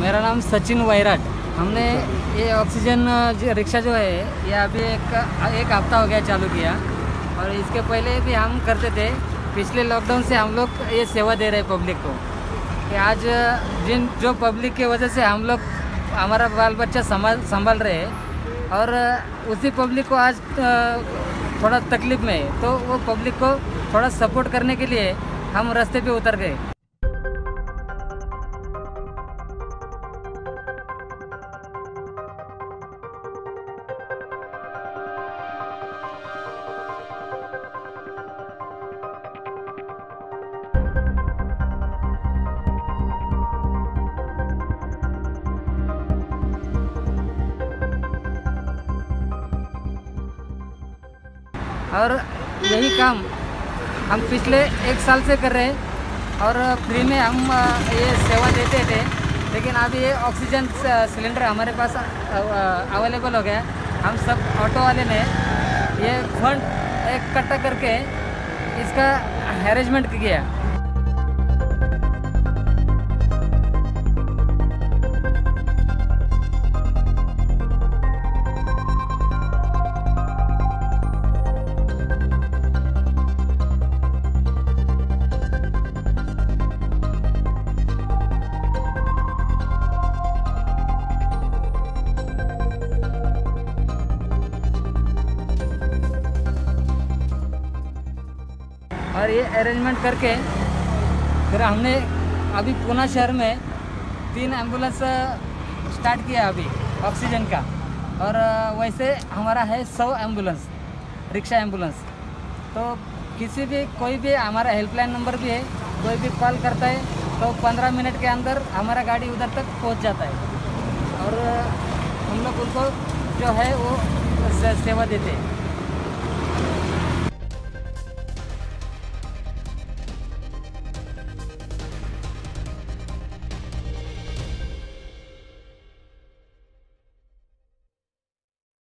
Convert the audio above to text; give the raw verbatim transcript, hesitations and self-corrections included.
मेरा नाम सचिन वैराट। हमने ये ऑक्सीजन जो रिक्शा जो है ये अभी एक एक हफ्ता हो गया चालू किया, और इसके पहले भी हम करते थे। पिछले लॉकडाउन से हम लोग ये सेवा दे रहे हैं पब्लिक को, कि आज जिन जो पब्लिक की वजह से हम लोग हमारा बाल बच्चा संभाल संभाल रहे हैं, और उसी पब्लिक को आज थोड़ा तकलीफ में है, तो वो पब्लिक को थोड़ा सपोर्ट करने के लिए हम रास्ते पे उतर गए। और यही काम हम पिछले एक साल से कर रहे हैं, और फ्री में हम ये सेवा देते थे। लेकिन अभी ये ऑक्सीजन सिलेंडर हमारे पास अवेलेबल हो गया। हम सब ऑटो वाले ने ये फंड इकट्ठा करके इसका अरेंजमेंट किया। और ये अरेंजमेंट करके फिर हमने अभी पुणे शहर में तीन एम्बुलेंस स्टार्ट किया अभी ऑक्सीजन का, और वैसे हमारा है सौ एम्बुलेंस, रिक्शा एम्बुलेंस। तो किसी भी कोई भी हमारा हेल्पलाइन नंबर भी है, कोई भी कॉल करता है तो पंद्रह मिनट के अंदर हमारा गाड़ी उधर तक पहुंच जाता है, और हम लोग उनको जो है वो सेवा देते हैं।